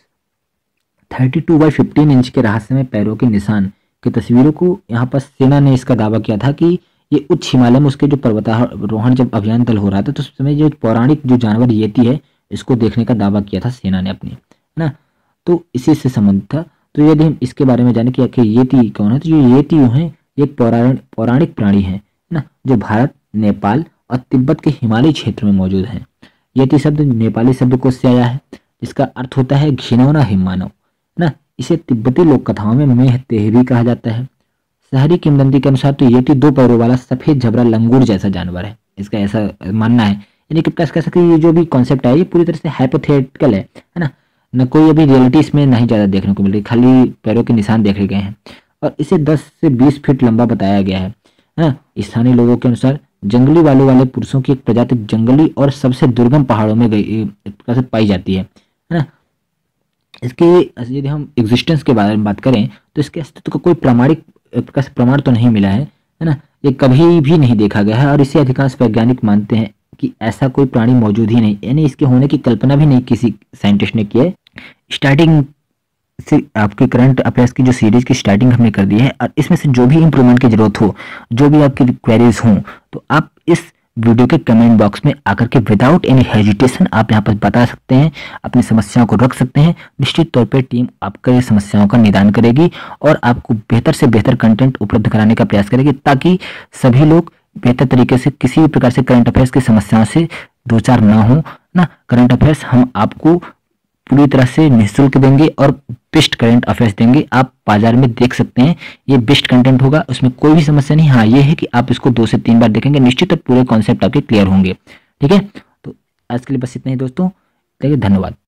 thirty two by fifteen inch के रहस्यमय पैरों के निशान की तस्वीरों को यहाँ पर सेना ने इसका दावा किया था कि ये उच्च हिमालय में उसके जो पर्वतारोहण जब अभियान दल हो रहा था तो उस समय जो पौराणिक जो जानवर येती है इसको देखने का दावा किया था सेना ने अपनी, है ना। तो इसी से संबंध था। तो यदि हम इसके बारे में जाने कि आखिर येती कौन है, तो जो येती है ये पौराणिक पौराणिक प्राणी है ना, जो भारत, नेपाल और तिब्बत के हिमालयी क्षेत्र में मौजूद है। येती शब्द नेपाली शब्दकोश से आया है, जिसका अर्थ होता है घिनौना हिममानव ना। इसे तिब्बती लोक कथाओं में मेह तेह भी कहा जाता है। शहरी किंवदंती के अनुसार तो येती दो पैरों वाला सफेद झबरा लंगूर जैसा जानवर है, इसका ऐसा मानना है। यानी कि कह सकते हैं ये जो भी कॉन्सेप्ट है ये पूरी तरह से हाइपोथेटिकल है, है ना। न कोई अभी रियलिटी इसमें नहीं ज़्यादा देखने को मिल रही, खाली पैरों के निशान देखे गए हैं। और इसे दस से बीस फीट लंबा बताया गया है, है ना। स्थानीय लोगों के अनुसार जंगली बालों वाले पुरुषों की एक प्रजाति जंगली और सबसे दुर्गम पहाड़ों में गई पाई जाती है, है ना। इसके यदि हम एग्जिस्टेंस के बारे में बात करें तो इसके अस्तित्व का कोई प्रामाणिक प्रमाण तो नहीं मिला है, है ना। ये कभी भी नहीं देखा गया है और इसे अधिकांश वैज्ञानिक मानते हैं कि ऐसा कोई प्राणी मौजूद ही नहीं, यानी इसके होने की कल्पना भी नहीं किसी साइंटिस्ट ने की है। स्टार्टिंग से आपकी करंट अफेयर्स की जो सीरीज की स्टार्टिंग हमने कर दी है और इसमें से जो भी इंप्रूवमेंट की जरूरत हो, जो भी आपकी क्वेरीज हों, तो आप इस वीडियो के कमेंट बॉक्स में आकर के विदाउट एनी हेजिटेशन आप यहाँ पर बता सकते हैं, अपनी समस्याओं को रख सकते हैं। निश्चित तौर पे टीम आपके समस्याओं का निदान करेगी और आपको बेहतर से बेहतर कंटेंट उपलब्ध कराने का प्रयास करेगी, ताकि सभी लोग बेहतर तरीके से किसी भी प्रकार से करंट अफेयर्स की समस्याओं से दो चार ना हो ना। करंट अफेयर्स हम आपको पूरी तरह से निःशुल्क देंगे और बेस्ट करंट अफेयर्स देंगे। आप बाजार में देख सकते हैं ये बेस्ट कंटेंट होगा, उसमें कोई भी समस्या नहीं। हाँ, ये है कि आप इसको दो से तीन बार देखेंगे, निश्चित पूरे कॉन्सेप्ट आपके क्लियर होंगे। ठीक है, तो आज के लिए बस इतना ही दोस्तों, धन्यवाद।